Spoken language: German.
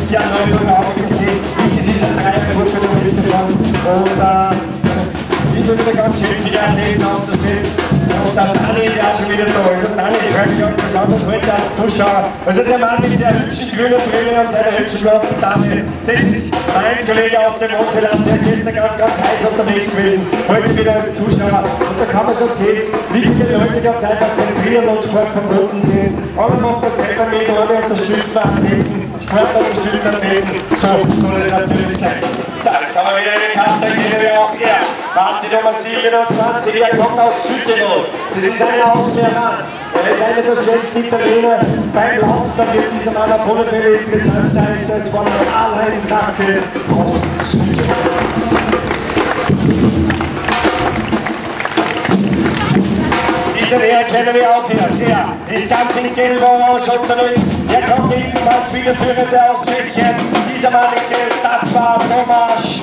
Christian Neuburg auch gesehen, ist in dieser Dreiergruppe noch mitgefahren. Und ich bin wieder ganz schön viele Athleten anzusehen. Und der Dani ist ja auch schon wieder da. Also Dani, ich freue mich ganz besonders heute als Zuschauer. Also der Mann mit der hübschen grünen Brille und seiner hübschen blonden Dame, das ist mein Kollege aus dem Mosseland, der gestern ganz heiß unterwegs gewesen. Heute wieder als Zuschauer. Und da kann man schon sehen, wie viele Leute ganz einfach den Triathlon-Sport verboten sind. Aber macht das selber mit, aber unterstützt man Athleten, Sport unterstützt Athleten. So soll es natürlich sein. So, jetzt haben wir wieder eine Karte, die wir auch hier. Martin Nummer 27, er kommt aus Südtirol. Das ist ein Ausländer. Er ist einer der schönsten Italiener beim Laufen. Da wird dieser Mann auf alle Fälle interessant sein. Das war der Alheim Drache aus Südtirol. Diesen Herr kennen wir auch hier. Er ist ganz in Gelb-Orange unterwegs. Er kommt ebenfalls wieder Führende aus Tschechien. Dieser Mann in Gelb, das war Thomas